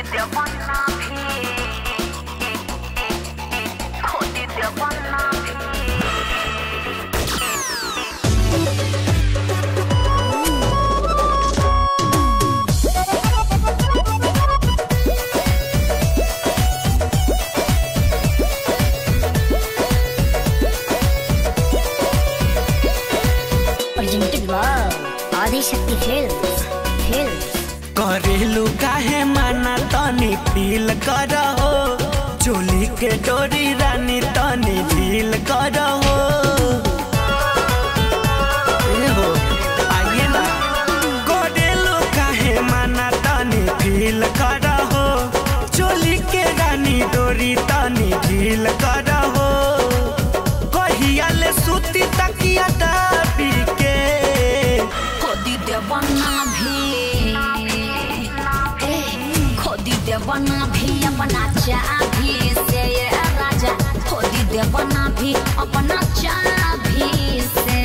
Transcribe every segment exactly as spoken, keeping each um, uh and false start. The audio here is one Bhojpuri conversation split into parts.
देवना भी खोदी देवना भी आदिशक्ति फिल्म्स फिल्म्स करेलू काहे माना तनी फील करहो चोली के डोरी रानी तनी ढील करहो हो आइए ना करेलू काहे माना तनी फील करहो चोली के रानी डोरी तनी ढील करहो कहिया ले सूती तकिया दाबी के देवना भी खोदी देवना भी अपना चाभी से राजा खोदी देवना भी अपना चाभी से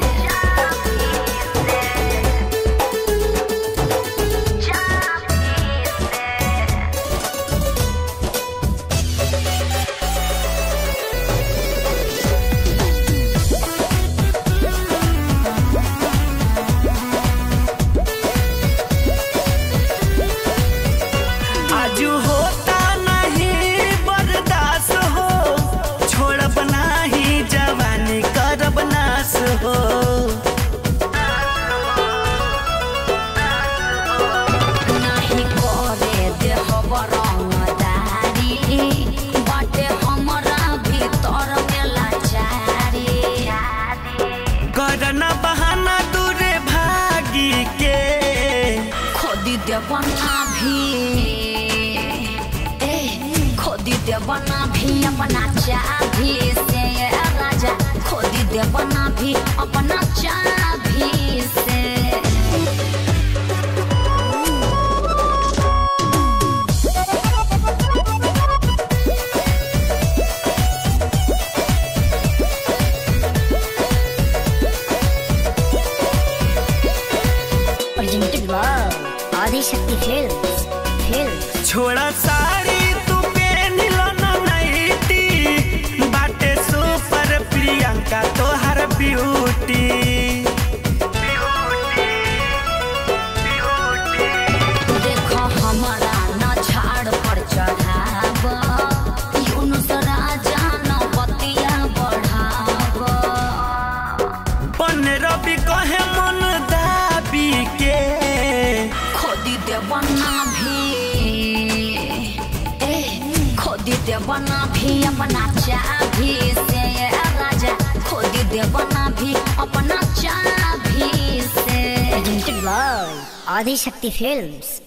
हो नहीं करे देह बरंगदारी बाटे हमरा भीतर में लाचारी करना बहाना दूरे भागी के खोदी देवना भी ए खोदी देवना भी अपना चाभी से राजा खोदी देवना भी अपना चाभी से presented by Adishakti films films छोड़ा साड़ी तू पहन लो ना नाइटी बाटे सुपर प्रियंका तोहर ब्यूटी देखो हमारा न झाड़ पर चढ़ाव यूनुस राजा न बतिया बढ़ाव पन रवि कहे मन दाबी के खोदी देवना भी ए खोदी देवना भी अपना चाभी से राजा खोदी देवना भी अपना चाभी से प्रेजेंटेड बाय आदिशक्ति फिल्म्स।